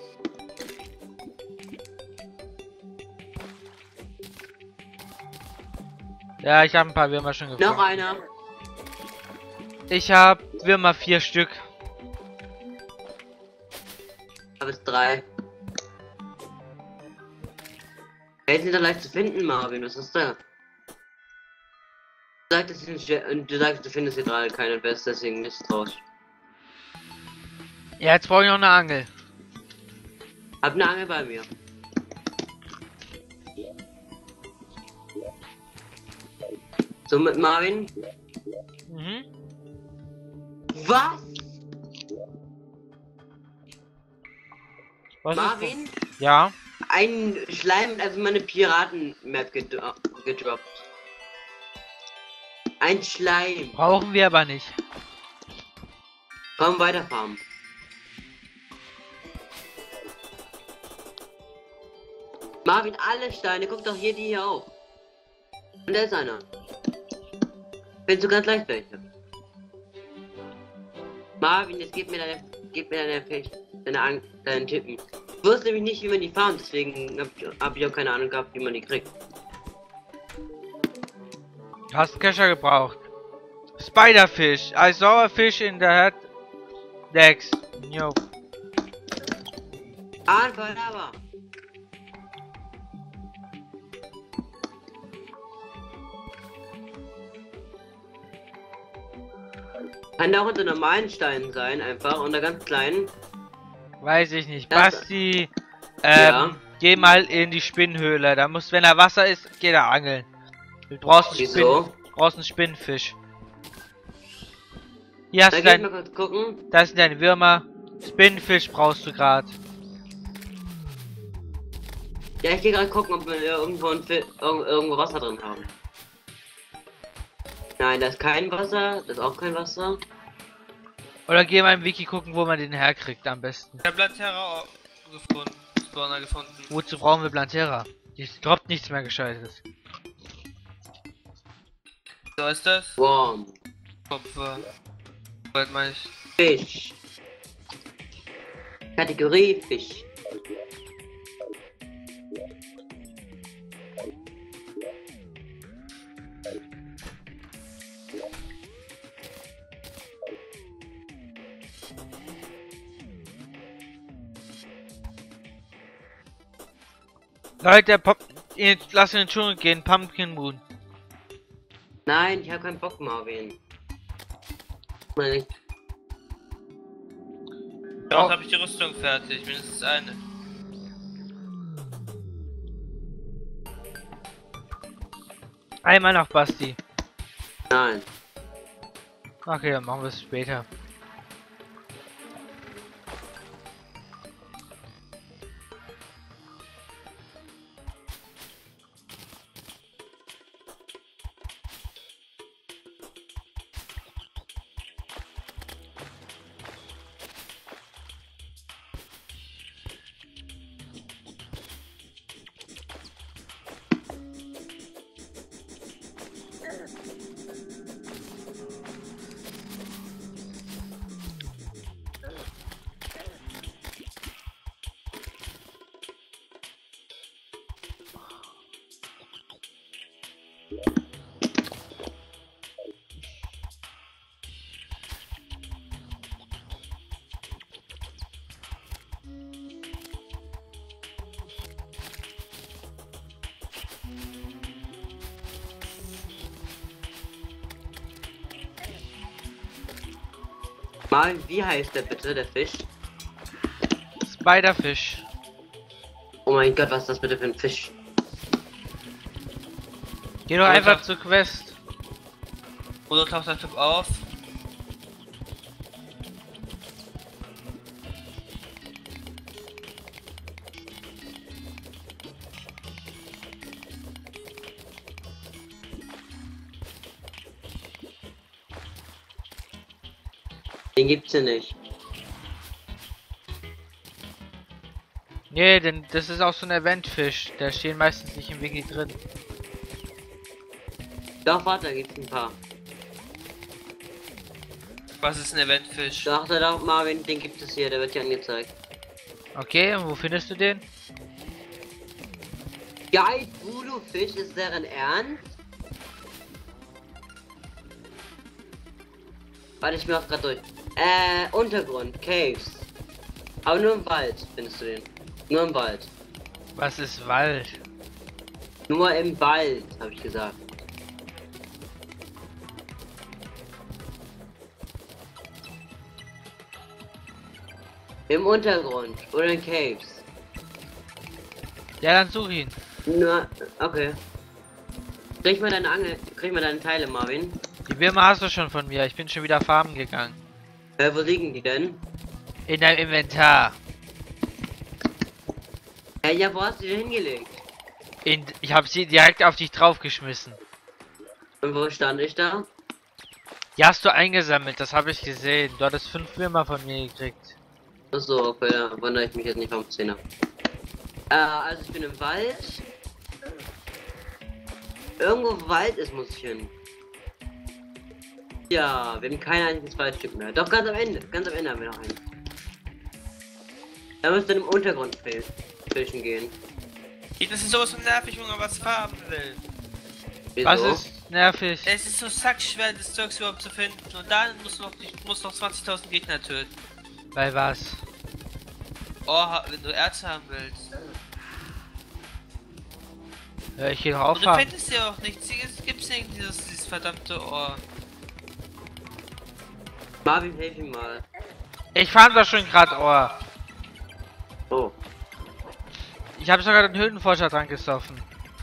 Ja, ich habe ein paar Würmer schon Noch gefunden. einer. Ich habe Würmer vier Stück. Aber es drei. Ey, sind da leicht zu finden, Marvin. Was ist da? Du sagst, es sind- und du sagst, du findest hier gerade keine Best, deswegen misstrauisch. Ja, jetzt brauche ich noch eine Angel. Hab eine Angel bei mir. So mit Marvin. Mhm. Was? Was ist Marvin? das? Ja. Ein Schleim, also meine Piraten-Map gedro gedroppt. Ein Schleim. Brauchen wir aber nicht. Komm, weiter farmen. Marvin, alle Steine. Guck doch hier die hier auch. Und da ist einer. Findest du ganz leicht welche. Marvin, jetzt gib mir deine, gib mir deine, Fäch- deine, An deinen Tippen. Ich wusste nämlich nicht, wie man die farmt, deswegen hab ich, hab ich auch keine Ahnung gehabt, wie man die kriegt. Du hast einen Kescher gebraucht. Spiderfish. I saw a fish in the head. Next. Nope. Ah, aber. Kann der auch unter normalen Steinen sein, einfach, unter ganz kleinen. Weiß ich nicht. Das- Basti, ähm, Ja. geh mal in die Spinnhöhle. Da muss, wenn da Wasser ist, geh da angeln. Du brauchst einen, Wieso? Spinn, brauchst einen Spinnfisch. Hier hast Da du geh ich mal dein, kurz gucken. das sind deine Würmer. Spinnfisch brauchst du gerade. Ja, ich geh gerade gucken, ob wir irgendwo, ein Fi irg irgendwo Wasser drin haben. Nein, da ist kein Wasser, das ist auch kein Wasser. Oder geh mal im Wiki gucken, wo man den herkriegt am besten. Ich habe Plantera gefunden. Spawner gefunden. Wozu brauchen wir Plantera? Die droppt nichts mehr Gescheites. So ist das. Worm. Kupfer. Weit meine ich. Fisch. Kategorie Fisch. Leute, Pop Jetzt lass in den Dschungel gehen, Pumpkin Moon. Nein, ich habe keinen Bock, Marvin. Nein. Dort Oh. habe ich die Rüstung fertig, mindestens eine. Einmal noch, Basti. Nein. Okay, dann machen wir es später. Marvin, wie heißt der bitte, der Fisch? Spiderfish. Oh mein Gott, was ist das bitte für ein Fisch? Geh doch Oder einfach doch- zur Quest. Oder taucht der Typ auf? Den gibt's hier nicht. Nee, denn das ist auch so ein Eventfisch. Da stehen meistens nicht im Wiki drin. Doch, warte, da gibt's ein paar. Was ist ein Eventfisch? Doch, da doch, Marvin, den gibt es hier, der wird hier angezeigt. Okay, und wo findest du den? Geil, Voodoo-Fisch, ist deren Ernst? Warte, ich bin auch gerade durch. Äh, Untergrund, Caves. Aber nur im Wald findest du den. Nur im Wald. Was ist Wald? Nur im Wald, habe ich gesagt. Im Untergrund oder in Caves. Ja, dann such ihn. Nur, okay. Krieg mal deine Angel, krieg mal deine Teile, Marvin. Die Würmer hast du schon von mir. Ich bin schon wieder farmen gegangen. Äh, wo liegen die denn? In deinem Inventar. Ja, ja, wo hast du die hingelegt? In, ich habe sie direkt auf dich draufgeschmissen. Und wo stand ich da? Die hast du eingesammelt, das habe ich gesehen. Du hattest fünf Würmer von mir gekriegt. Achso, okay, da wundere ich mich jetzt nicht vom Zehner. Äh, also ich bin im Wald. Irgendwo wo Wald ist, muss ich hin. Ja, wir haben kein einziges Waldstück mehr. Doch, ganz am Ende. Ganz am Ende haben wir noch einen. Da müsste im Untergrund fi- fischen gehen. Das ist sowas von nervig, wenn man was farben will. Wieso? Was ist nervig? Es ist so sackschwer, das Zeugs überhaupt zu finden. Und dann musst du noch, musst noch zwanzigtausend Gegner töten. Bei was? Oh, wenn du Erze haben willst. Ja, ich geh doch Und du aufhaben. findest ja auch nichts. Es gibt nicht dieses, dieses verdammte Ohr. Marvin, hilf ihm mal. Ich farm doch schon gerade Ohr. Oh. Ich habe sogar den Höhlenforscher dran gesoffen.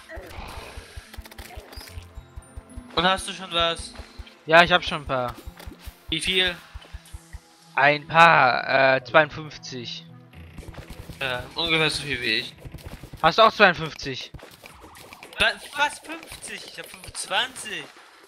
Und hast du schon was? Ja, ich habe schon ein paar. Wie viel? Ein paar, äh, zweiundfünfzig. Ja, ungefähr so viel wie ich. Hast du auch zweiundfünfzig? Was? Fast fünfzig? Ich hab fünfundzwanzig.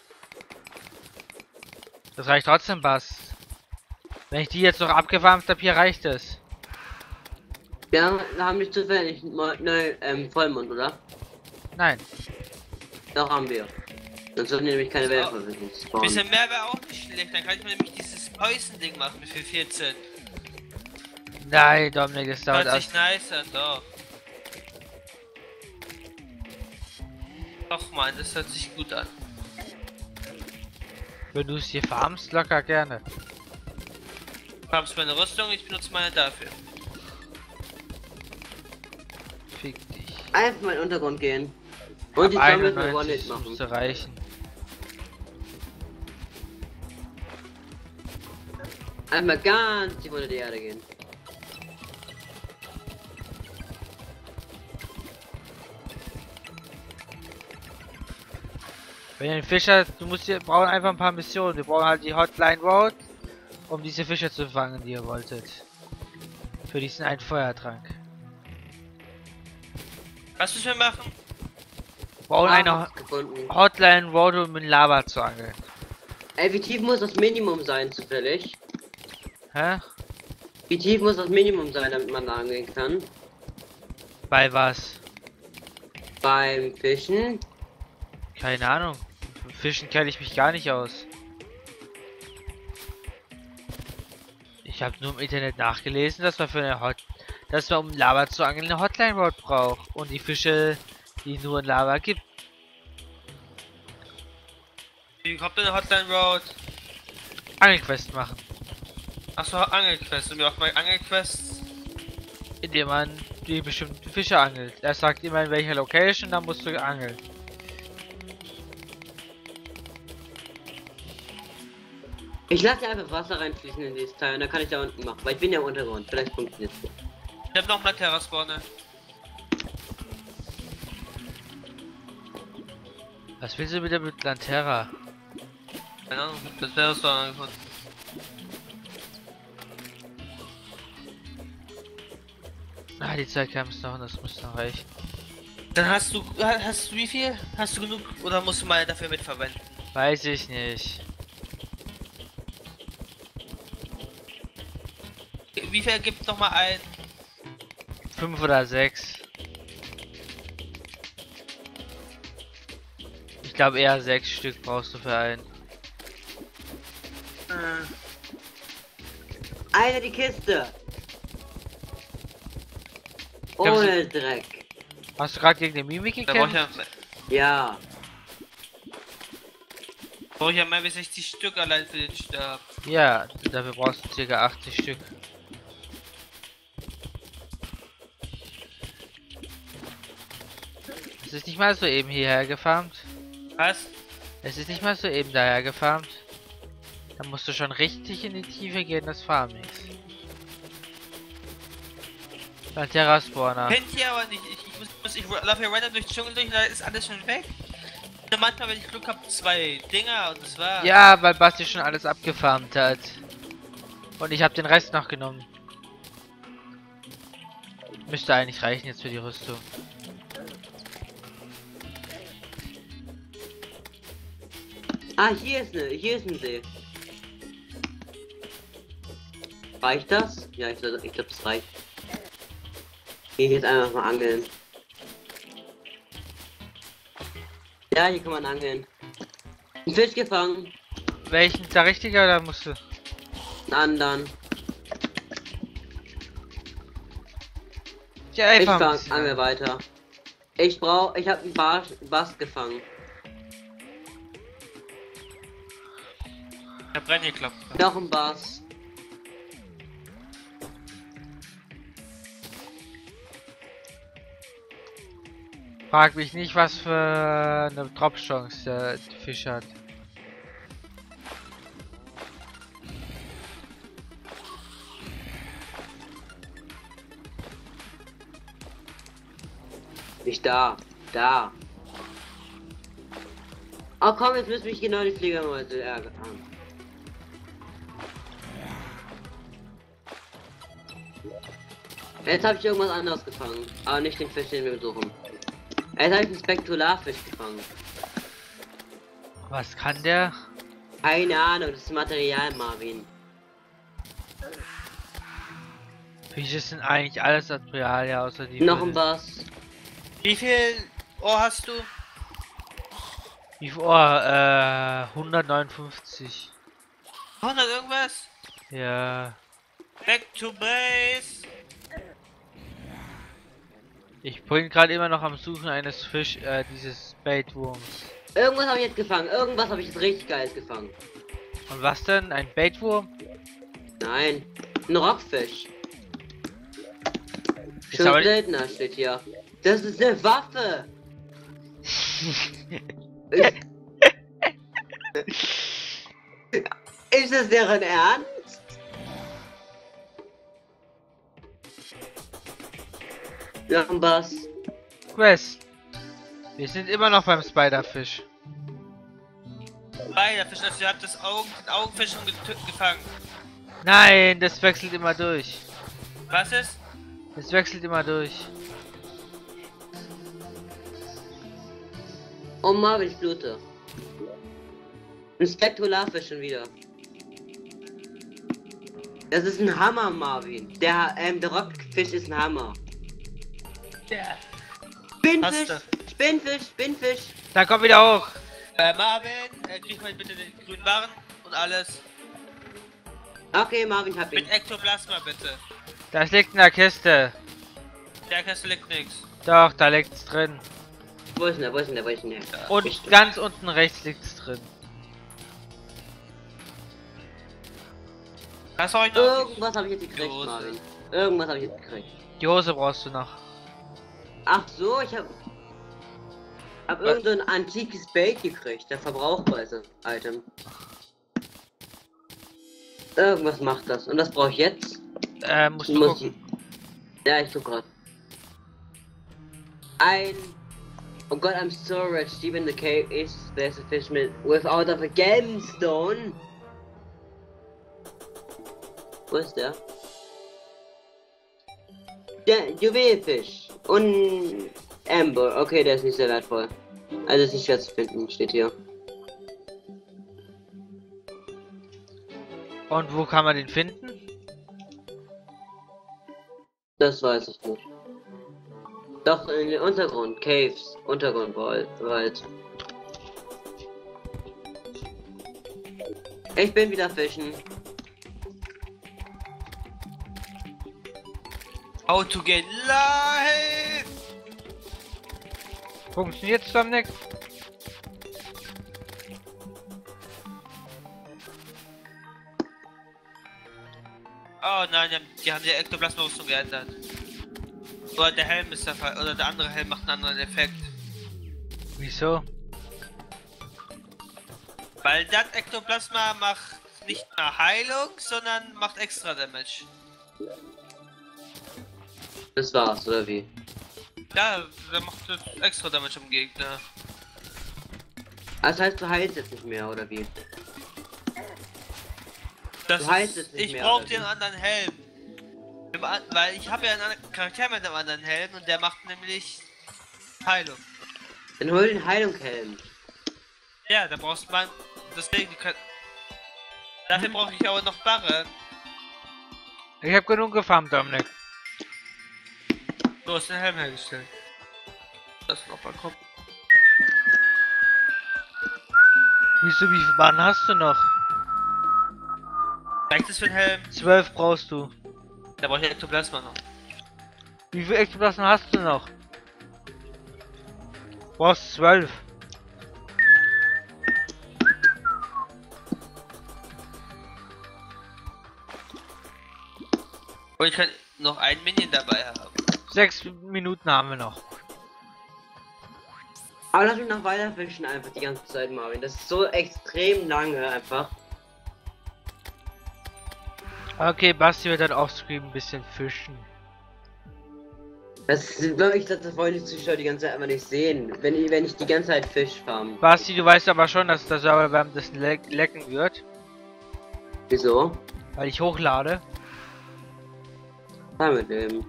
Das reicht trotzdem, Bass. Wenn ich die jetzt noch abgefarmt habe, hier reicht es. Wir haben, wir haben nicht zufällig neu ähm, Vollmond, oder? Nein. Doch haben wir. Sonst würden wir nämlich keine Das Werfer spawnen. Bisschen mehr wäre auch nicht schlecht. Dann kann ich mir nämlich dieses Häusen-Ding machen für vierzehn. Nein, Dominik, das dauert Hört sich erst. nice an, doch. Doch, Mann, das hört sich gut an. Wenn du es hier farmst, locker gerne. Du hast meine Rüstung, ich benutze meine dafür. Fick dich. Einfach mal in den Untergrund gehen. Und die Ab Zombies mit One-Hit einundneunzig machen. müsste reichen. Einmal ganz tief unter die Erde gehen. Wenn ihr einen Fischer, du musst hier brauchen einfach ein paar Missionen. Wir brauchen halt die Hotline Road, um diese Fischer zu fangen, die ihr wolltet. Für diesen einen Feuertrank. Was müssen wir machen? Wir brauchen Ah, eine hab's gefunden. Hotline Road, um mit Lava zu angeln. Ey, wie tief muss das Minimum sein, zufällig? Hä? Wie tief muss das Minimum sein, damit man da angehen kann? Bei was? Beim Fischen? Keine Ahnung. Fischen kenne ich mich gar nicht aus. Ich habe nur im Internet nachgelesen, dass man für eine Hot, dass man um Lava zu angeln eine Hotline Road braucht und die Fische, die nur in Lava gibt. Wie kommt denn eine Hotline Road? Angelquest machen, Achso, Angelquest. Und wir auch mal Angelquests. indem man die bestimmten Fische angelt. Er sagt immer in welcher Location, dann musst du angeln. Ich lasse einfach Wasser reinfließen in dieses Teil und dann kann ich da unten machen, weil ich bin ja im Untergrund. Vielleicht funktioniert es. Ich hab noch mal Terraspawne. Was willst du wieder mit Lanterra? Keine Ahnung, das wäre so angefunden. Ah, die zwei Camps noch, das muss noch reichen. Dann hast du, hast du wie viel? Hast du genug oder musst du mal dafür mitverwenden? Weiß ich nicht. Wie viel gibt noch mal ein? Fünf oder sechs. Ich glaube eher sechs Stück brauchst du für einen. Äh, Alter, die Kiste! glaub, Ohne Dreck. Hast du gerade gegen den Mimik da brauch ich gekämpft? ja, Ja. brauch ich ja mehr als sechzig Stück allein für den Stab. Ja, dafür brauchst du ca. achtzig Stück. Es ist nicht mal so eben hierher gefarmt. Was? Es ist nicht mal so eben daher gefarmt. Da musst du schon richtig in die Tiefe gehen des Farmings. Ein Terraspawner. Kennt ihr aber nicht. Ich, ich, muss, muss, ich laufe hier weiter durch den Dschungel durch, da ist alles schon weg. Und manchmal, wenn ich Glück habe, zwei Dinger und das war. Ja, weil Basti schon alles abgefarmt hat. Und ich habe den Rest noch genommen. Müsste eigentlich reichen jetzt für die Rüstung. Ah, hier ist ne, hier ist ein See. Reicht das? Ja, ich, ich glaube, es reicht. Hier jetzt einfach mal angeln. Ja, hier kann man angeln. Ein Fisch gefangen. Welchen? Der richtige oder musst du? Einen anderen. Ja, Ich einfach ein fang, bisschen. angel weiter. Ich brauch, ich habe einen Bar, Bass gefangen. Ich hab reingeklopft. Noch ein Bass. Frag mich nicht, was für eine Drop-Chance der Fisch hat. Nicht da. Da. Oh komm, jetzt müssen mich genau die Fliegermäuse ärgern. Jetzt habe ich irgendwas anderes gefangen. Aber nicht den Fisch, den wir suchen. Jetzt habe ich einen Spektakularfisch gefangen. Was kann der? Keine Ahnung, das ist Material, Marvin. Fische sind eigentlich alles Material, ja, außer die. Noch ein Bass. Wie viel Ohr hast du? Wie viel Ohr? Äh, hundertneunundfünfzig. hundert irgendwas? Ja. Back to base. Ich bin gerade immer noch am Suchen eines Fisch, äh, dieses Baitwurms. Irgendwas habe ich jetzt gefangen. Irgendwas habe ich jetzt richtig geiles gefangen. Und was denn? Ein Baitwurm? Nein. Ein Rockfisch. Ist Schon aber, seltener steht hier. Das ist eine Waffe! Ist das deren Ernst? Irgendwas. Quest. Wir sind immer noch beim Spiderfish. Spiderfisch, also ihr habt das Augen, den Augenfisch schon getü- gefangen. Nein, das wechselt immer durch. Was ist? Das wechselt immer durch. Oh Marvin, ich blute. Ein Spektakularfisch schon wieder. Das ist ein Hammer, Marvin. Der, ähm, der Rockfisch ist ein Hammer. Ja. Spinnfisch, Hast du. Spinnfisch, Spinnfisch. Dann komm wieder hoch. Äh, Marvin, äh, krieg mal bitte den grünen Waren und alles. Okay, Marvin, hab ihn. Mit Ektoplasma bitte. Das liegt in der Kiste. Der Kiste liegt nix. Doch, da liegt's drin. Wo ist denn der, wo ist denn der, wo ist denn der? Und ganz unten rechts liegt's drin. Was soll ich noch? Irgendwas habe ich jetzt gekriegt, Dose. Marvin. Irgendwas habe ich jetzt gekriegt. Die Hose brauchst du noch. Ach so, ich hab... Hab irgend so ein antikes Bait gekriegt, der verbrauchweise Item. Irgendwas macht das. Und das brauche ich jetzt. Äh, musst du Muss gucken. ich... Ja, ich guck grad. Ein... Oh Gott, I'm so rich. Deep in the cave is there's a fish with without of a gemstone. Wo ist der? Der Juwelfisch. Und Amber. Okay, der ist nicht sehr wertvoll. Also ist nicht schwer zu finden, steht hier. Und wo kann man den finden? Das weiß ich nicht. Doch, in den Untergrund, Caves, Untergrundwald, Wald. Ich bin wieder fischen. How to get live! Funktioniert's, Dominik? Oh nein, die haben die, haben die Ektoplasma-Rüstung geändert. Oder der Helm ist der Fall, oder der andere Helm macht einen anderen Effekt. Wieso? Weil das Ektoplasma macht nicht mehr Heilung, sondern macht extra Damage. Das war's, oder wie? Ja, der macht das extra Damage am Gegner. Das heißt, du heilst jetzt nicht mehr, oder wie? Das Du heißt ist, es nicht ich mehr, brauche oder den wie? anderen Helm. Im an, weil ich habe ja einen anderen Charakter mit einem anderen Helm und der macht nämlich Heilung. Dann hol den Heilungshelm. Ja, da brauchst man. Deswegen, die können, dafür brauche ich aber noch Barren. Ich hab genug gefarmt, Dominik. Du hast den Helm hergestellt. Das noch mal kommen. Wieso, wie viel Bahn hast du noch? Reicht es für den Helm? Zwölf brauchst du. Da brauche ich Ektoplasma noch. Wie viel Ektoplasma hast du noch? Du brauchst zwölf. Und ich kann noch einen Minion dabei haben. Sechs Minuten haben wir noch. Aber lass mich noch weiter fischen einfach die ganze Zeit, Marvin. Das ist so extrem lange einfach. Okay, Basti wird dann offscreen ein bisschen fischen. Das ist wirklich, dass das wollen die Zuschauer die ganze Zeit einfach nicht sehen. Wenn ich, wenn ich die ganze Zeit Fisch farm. Basti, du weißt aber schon, dass der Server währenddessen le lecken wird, Wieso? weil ich hochlade. Damit leben.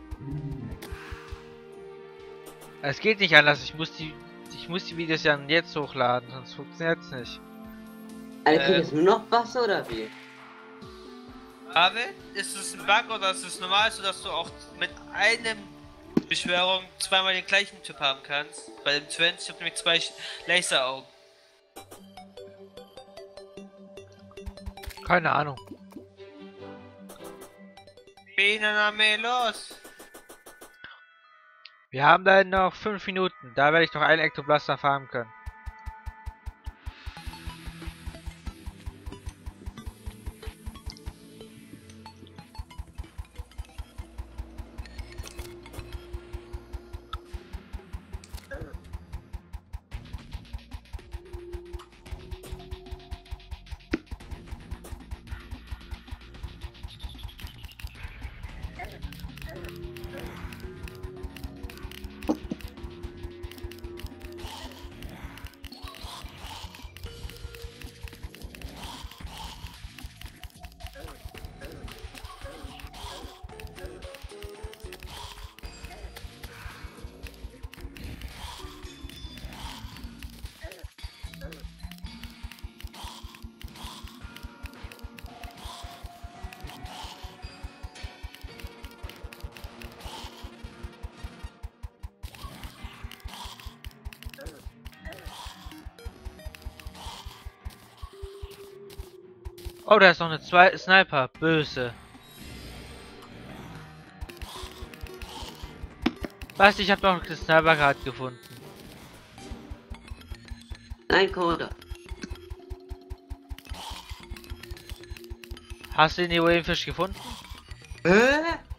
Es geht nicht anders, ich muss die ich muss die Videos ja jetzt hochladen, sonst funktioniert's nicht. Alter, Äh. kriegt jetzt nur noch Wasser oder wie? Aber ist es ein Bug oder ist es normal, so dass du auch mit einem Beschwörung zweimal den gleichen Typ haben kannst? Bei dem zwanzig habe nämlich zwei Laseraugen. Keine Ahnung. Bienenarmee, los! Wir haben dann noch fünf Minuten, da werde ich noch einen Ektoplasma farmen können. Oh, da ist noch eine zwei Sniper. Böse. Was? Ich habe noch eine Sniper gerade gefunden. Nein, Koda. Hast du den Juwelenfisch gefunden? Hä?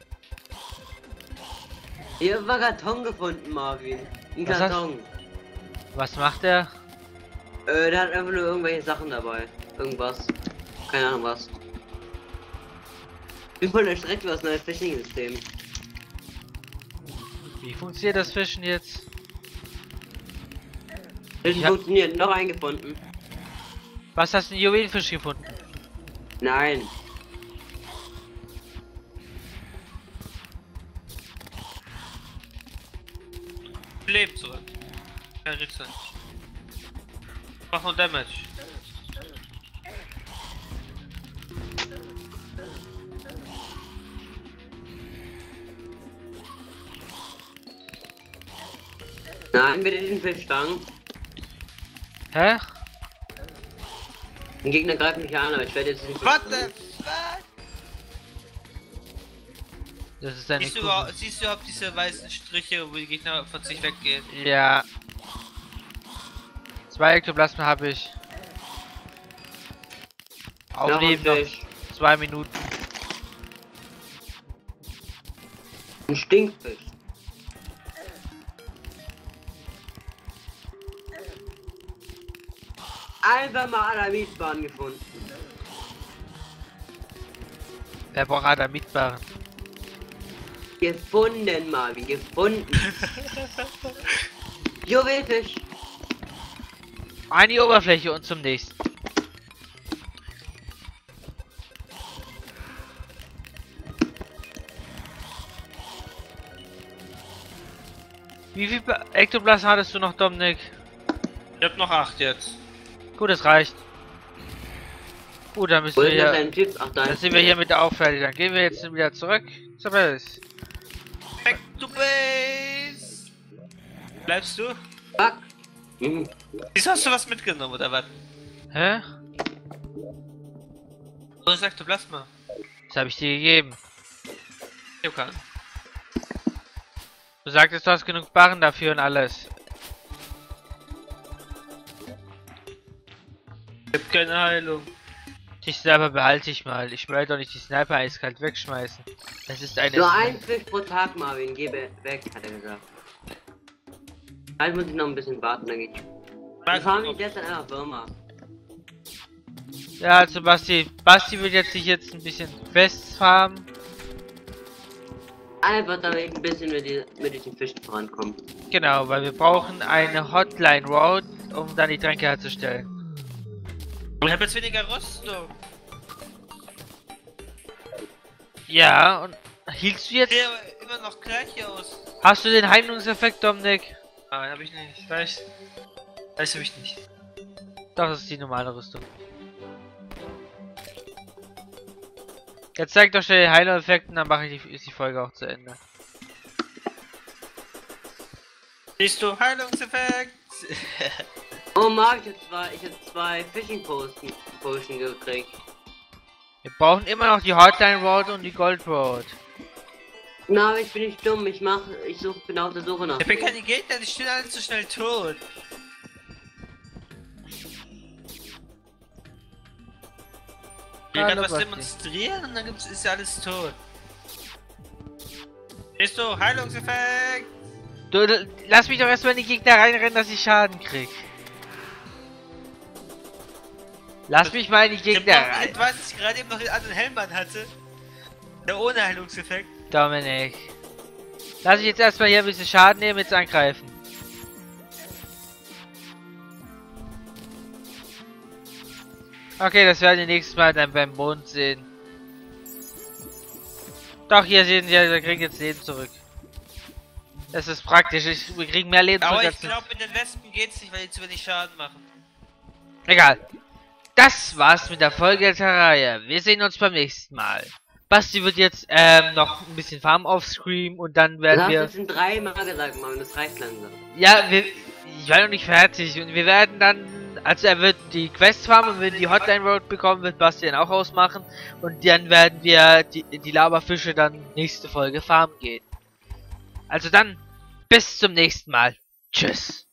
Hier war Karton gefunden, Marvin. Ein Was hast- Karton. Was macht er? Äh, der hat einfach nur irgendwelche Sachen dabei. Irgendwas. Keine Ahnung was. Ich bin voll erschreckt über das neue Fishing-System. Wie funktioniert das Fischen jetzt? Das Ich hab- funktioniert. Noch einen gefunden. Was hast du den Juwelenfisch gefunden? Nein. Lebt zurück. Kein Rückstand. Mach nur Damage. Nein, bitte den Fischstangen. Hä? Ein Gegner greift mich an, aber ich werde jetzt den What the Fischstangen- fuck? Das ist eine Siehst du, Kugel. überhaupt- siehst du überhaupt diese weißen Striche, wo die Gegner von sich weggehen? Ja. Zwei Ektoplasmen habe ich. Noch ein Aufnehmen noch Fisch. zwei Minuten. Ein Stinkfisch. Einfach mal Adamitbahn gefunden. Wer braucht Adamitbaren? Gefunden, Marvin, gefunden. Juwelfisch. An die Oberfläche und zum nächsten. Wie viel Ba- Ektoplasmen hattest du noch, Dominik? Ich hab noch acht jetzt. Gut, das reicht. Gut, dann müssen Wo wir ist noch hier, dein Typ? Ach, da dann ist sind wir hier mit der Auffertigung. Dann gehen wir jetzt wieder zurück zur Base. Back to base! Bleibst du? Fuck. Mhm. Wieso hast du was mitgenommen, oder was? Hä? Oder sagst du Plasma? Das habe ich dir gegeben. Okay. Du sagtest, du hast genug Barren dafür und alles. Ich hab keine Heilung. Die Sniper behalte ich mal. Ich werde doch nicht die Sniper eiskalt wegschmeißen. Das ist eine... Nur ein Fisch pro Tag, Marvin. Geh be- weg, hat er gesagt. Halt muss ich noch ein bisschen warten, dann geht. Wir fahren mich jetzt an einer Firma. Ja, also Basti. Basti wird jetzt sich jetzt ein bisschen festfarmen. Einfach damit ein bisschen mit, die, mit diesen Fischen vorankommen. Genau, weil wir brauchen eine Hotline Road, um dann die Tränke herzustellen. Ich hab jetzt weniger Rüstung. Ja, und hielst du jetzt... Sehe aber immer noch gleich aus. Hast du den Heilungseffekt, Dominik? Nein, hab ich nicht. Weiß. Weiß hab ich nicht. Doch, das ist die normale Rüstung. Jetzt zeig doch schnell den Heilungseffekt und dann mache ich die, ist die Folge auch zu Ende. Siehst du Heilungseffekt? Oh Marc, ich hab zwei, ich hab zwei Fishing Posten Potion gekriegt. Wir brauchen immer noch die Hotline Road und die Gold Road. Na, aber ich bin nicht dumm, ich mach, ich such, bin auf der Suche nach. Ich bin keine Gegner, die stehen alle zu schnell tot. Ich Hallo, kann was Basti. demonstrieren und dann gibt's, ist ja alles tot. Siehst du, Heilungseffekt! Du, du, lass mich doch erstmal in die Gegner reinrennen, dass ich Schaden krieg. Lass mich mal in die Ich hab Gegner noch, rein. ich weiß, dass ich gerade eben noch den anderen Helm an hatte. Der ohne Heilungseffekt. Dominik. Lass ich jetzt erstmal hier ein bisschen Schaden nehmen, jetzt angreifen. Okay, das werden wir nächstes Mal dann beim Mond sehen. Doch, hier sehen Sie, wir kriegen jetzt Leben zurück. Das ist praktisch, ich, wir kriegen mehr Leben Aber zurück. ich glaube, mit den Wespen geht's nicht, weil die zu wenig Schaden machen. Egal. Das war's mit der Folge der Terraria. Wir sehen uns beim nächsten Mal. Basti wird jetzt ähm, noch ein bisschen Farm offscreen und dann Das werden hast du wir... jetzt schon dreimal gesagt, Mann, das reicht langsam. Ja, wir, ich war noch nicht fertig und wir werden dann Also er wird die Quest farmen und wenn wir die Hotline Road bekommen, wird Bastian auch ausmachen. Und dann werden wir die, die Lavafische dann nächste Folge farmen gehen. Also dann, bis zum nächsten Mal. Tschüss.